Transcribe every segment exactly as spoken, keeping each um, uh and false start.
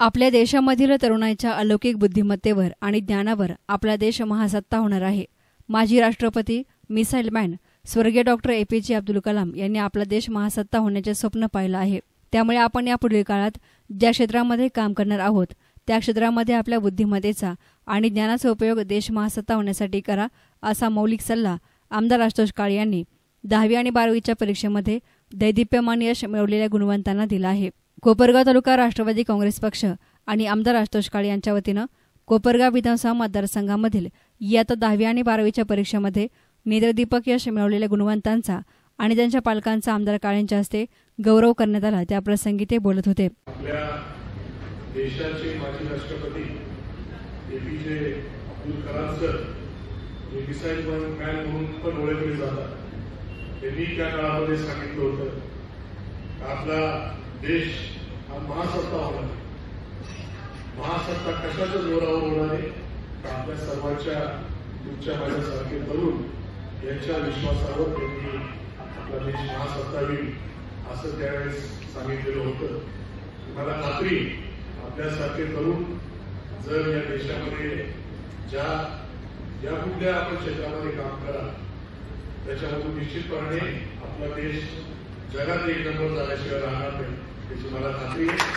आपल्या देशामधील तरुणांच्या अलौकिक बुद्धिमत्तेवर आणि ज्ञानावर आपला देश महासत्ता होणार आहे. माजी राष्ट्रपती मिसाईल मॅन स्वर्गीय doctor A P J Abdul Kalam यांनी आपला देश महासत्ता होण्याचे स्वप्न पाहिलं आहे. त्यामुळे आपण यापुढील काळात ज्या क्षेत्रामध्ये काम करणार आहोत त्या क्षेत्रामध्ये आपल्या बुद्धिमत्तेचा आणि ज्ञानाचा उपयोग देश महासत्ता होण्यासाठी करा, असा मौलिक सल्ला आमदार आशुतोष काळे यांनी दहावी आणि बारावीच्या परीक्षेमध्ये दैदिप्यमान यश मिळवलेल्या गुणवंतांना दिला आहे. कोपरगाव तालुका राष्ट्रवादी काँग्रेस पक्ष आणि आमदार आशुतोष काळे यांच्या वतीनं कोपरगाव विधानसभा मतदारसंघामधील इयत्ता दहावी आणि बारावीच्या परीक्षेमध्ये नेत्रदीपक यश मिळवलेल्या गुणवंतांचा आणि त्यांच्या पालकांचा आमदार काळेंच्या हस्ते गौरव करण्यात आला. त्याप्रसंगी ते बोलत होते. देशाचे माजी राष्ट्रपती A P J Abdul Kalam sir हे मिसाईल मॅन म्हणून पण ओळखले जातात. त्यांनी त्या काळामध्ये सांगितलं होतं आपला देश हा महासत्ता होणार. महासत्ता कशाच्या जोरावर होणार आहे? आपल्या सर्वांच्या तुमच्या माझ्यासारखे तरुण यांच्या विश्वासावर त्यांनी आपला देश महासत्ता होईल असं त्यावेळेस सांगितलेलं होतं. मला खात्री आपल्यासारखे तरुण जर या देशामध्ये ज्या ज्या कुठल्या आपण क्षेत्रामध्ये काम करा त्याच्यामधून निश्चितपणे आपला देश जगात एक नंबर झाल्याशिवाय राहणार नाही त्याची मला खात्री आहे.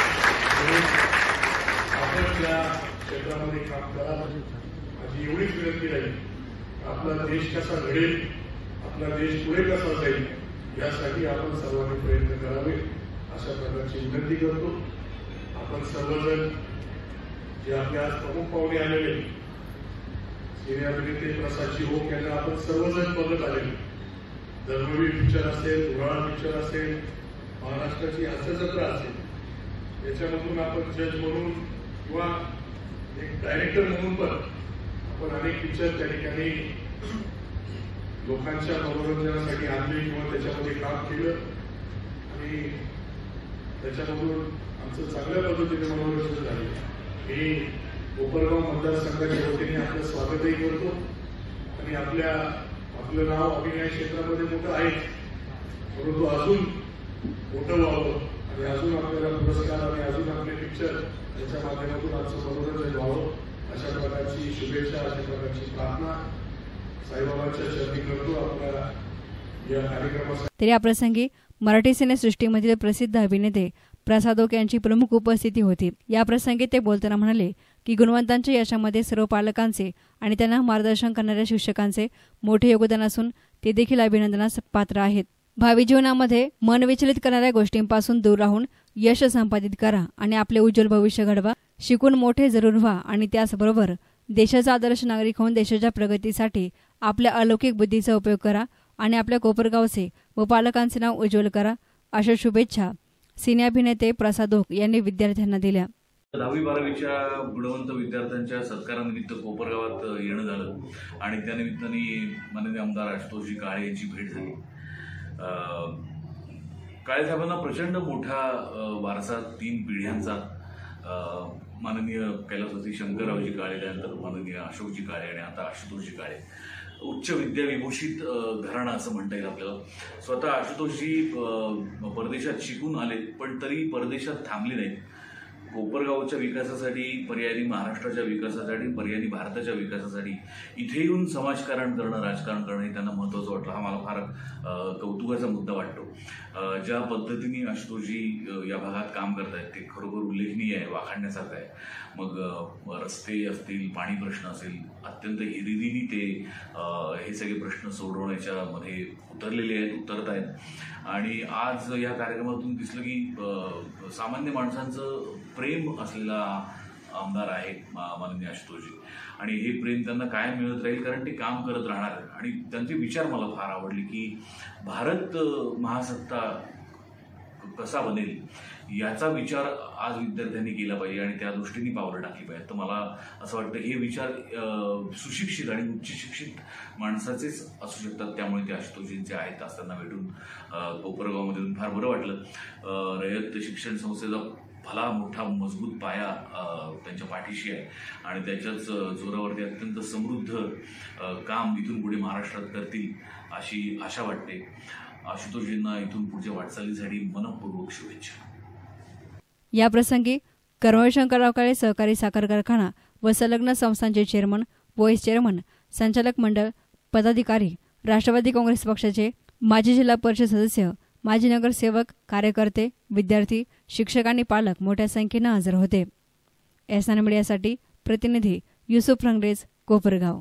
आपण त्या क्षेत्रामध्ये काम करा. माझी एवढीच विनंती राहील, आपला देश कसा घडेल, आपला देश पुढे कसा जाईल यासाठी आपण सर्वांनी प्रयत्न करावे अशा प्रकारची विनंती करतो. आपण सर्वजण जे आपल्या आज प्रमुख पाहुणे आलेले सिने अभिनेते प्रसादजी ओक यांना आपण सर्वजण बघत आलेले. धर्मवीर पिक्चर असेल, उराळा पिक्चर असेल, महाराष्ट्राची हास्यजत्रा असेल, याच्यामधून आपण जज म्हणून किंवा एक डायरेक्टर म्हणून पण आपण अनेक पिक्चर त्या ठिकाणी लोकांच्या मनोरंजनासाठी आणले किंवा त्याच्यामध्ये काम केलं आणि त्याच्यामधून आमचं चांगल्या पद्धतीने मनोरंजन झाले. मी कोपरगाव मतदारसंघाच्या वतीने आपलं स्वागतही करतो आणि आपल्या आपलं नाव अभिनय क्षेत्रामध्ये मोठं आहे परंतु अजून मोठं व्हावं आणि अजून आपल्याला पुरस्कार आणि अजून आपले पिक्चर याच्या माध्यमातून आमचं मनोरंजन व्हावं अशा प्रकारची शुभेच्छा, अशा प्रकारची प्रार्थना साईबाबांच्या चरणी करतो. आपल्या या कार्यक्रमासाठी तरी या प्रसंगी मराठी सिनेसृष्टीमधील प्रसिद्ध अभिनेते प्रसाद ओक यांची प्रमुख उपस्थिती होती. या प्रसंगी ते बोलताना म्हणाले की गुणवंतांच्या यशामध्ये सर्व पालकांचे आणि त्यांना मार्गदर्शन करणाऱ्या शिक्षकांचे मोठे योगदान असून ते देखील अभिनंदनास पात्र आहेत. भावी जीवनामध्ये मन विचलित करणाऱ्या गोष्टींपासून दूर राहून यश संपादित करा आणि आपले उज्ज्वल भविष्य घडवा. शिकून मोठे जरूर व्हा आणि त्याचबरोबर देशाचा आदर्श नागरिक होऊन देशाच्या प्रगतीसाठी आपल्या अलौकिक बुद्धीचा उपयोग करा आणि आपल्या कोपरगावचे व पालकांचे नाव उज्ज्वल करा, अशा शुभेच्छा सिने अभिनेते प्रसाद ओक यांनी विद्यार्थ्यांना दिल्या. दहावी बारावीच्या गुणवंत विद्यार्थ्यांच्या सत्कारानिमित्त कोपरगावात येणं झालं आणि त्यानिमित्ताने माननीय आमदार आशुतोषजी काळे यांची भेट झाली. काळे साहेबांना प्रचंड मोठा वारसा, तीन पिढ्यांचा, माननीय कैलासवासी शंकररावजी काळे, त्यानंतर माननीय अशोकजी काळे आणि आता आशुतोषजी काळे. उच्च विद्याविभूषित घराणं असं म्हणता येईल आपल्याला. स्वतः आशुतोषजी परदेशात शिकून आले पण तरी परदेशात थांबले नाहीत. कोपरगावच्या विकासासाठी, पर्यायी महाराष्ट्राच्या विकासासाठी, पर्यायी भारताच्या विकासासाठी इथे येऊन समाजकारण करणं, राजकारण करणं हे त्यांना महत्त्वाचं वाटलं. हा मला फार कौतुकाचा मुद्दा वाटतो. ज्या पद्धतीने आशुतोषजी या भागात काम करत आहेत ते खरोखर उल्लेखनीय आहे, वाखाणण्यासारखं आहे. मग रस्ते असतील, पाणी प्रश्न असेल, अत्यंत हिरिरीने ते हे सगळे प्रश्न सोडवण्याच्या मध्ये उतरलेले आहेत, उतरत आहेत. आणि आज या कार्यक्रमातून दिसलं की सामान्य माणसांचं प्रेम असलेला आमदार आहे माननीय आशुतोषजी आणि हे प्रेम त्यांना कायम मिळत राहील कारण ते काम करत राहणार. आणि त्यांचे विचार मला फार आवडले की भारत महासत्ता कसा बनेल याचा विचार आज विद्यार्थ्यांनी केला पाहिजे आणि त्या दृष्टीने पावलं टाकली पाहिजे. तर मला असं वाटतं हे विचार सुशिक्षित आणि उच्च शिक्षित माणसाचेच असू शकतात. त्यामुळे ते आशुतोषजींचे आहेत आज त्यांना भेटून कोपरगावमध्ये फार बरं वाटलं. रयत शिक्षण संस्थेचा भला मोठा मजबूत पाया त्यांच्या पाठीशी आहे आणि त्याच्याच जोरावरती अत्यंत समृद्ध काम इथून पुढे महाराष्ट्रात करतील अशी आशा वाटते. आशुतोषजींना इथून पुढच्या वाटचालीसाठी मनपूर्वक शुभेच्छा. या प्रसंगी कर्मवीर शंकरराव काळे सहकारी साखर कारखाना व संलग्न संस्थांचे चेअरमन, व्हाईस चेअरमन, संचालक मंडळ पदाधिकारी, राष्ट्रवादी काँग्रेस पक्षाचे माजी जिल्हा परिषद सदस्य, माजी नगरसेवक, कार्यकर्ते, विद्यार्थी, शिक्षक आणि पालक मोठ्या संख्येनं हजर होते. एस एन मीडियासाठी प्रतिनिधी युसुफ रंगरेज, कोपरगाव.